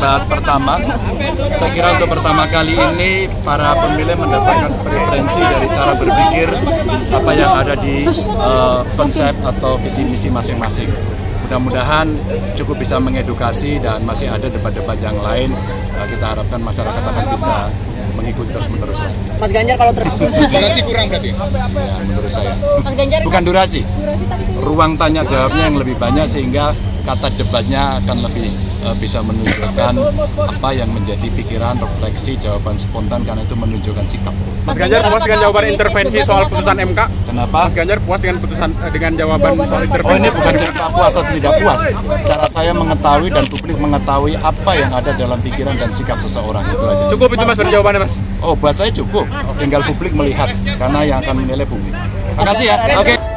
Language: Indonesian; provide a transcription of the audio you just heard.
debat pertama, saya kira untuk pertama kali ini para pemilih mendapatkan preferensi dari cara berpikir apa yang ada di konsep atau visi misi masing-masing. Mudah-mudahan cukup bisa mengedukasi dan masih ada debat-debat yang lain. Kita harapkan masyarakat akan bisa mengikuti terus-menerus. Mas Ganjar kalau durasi kurang berarti? Ya, menurut saya. Mas Ganjar bukan durasi, ruang tanya jawabnya yang lebih banyak sehingga kata debatnya akan lebih bisa menunjukkan apa yang menjadi pikiran, refleksi, jawaban spontan karena itu menunjukkan sikap. Mas Ganjar puas dengan jawaban intervensi soal putusan MK? Kenapa? Mas Ganjar puas dengan jawaban soal intervensi? Oh, ini bukan cara puas atau tidak puas. Cara saya mengetahui dan publik mengetahui apa yang ada dalam pikiran dan sikap seseorang, itu aja. Cukup itu Mas jawabannya Mas? Oh, buat saya cukup. Tinggal publik melihat karena yang akan menilai publik. Makasih ya. Oke.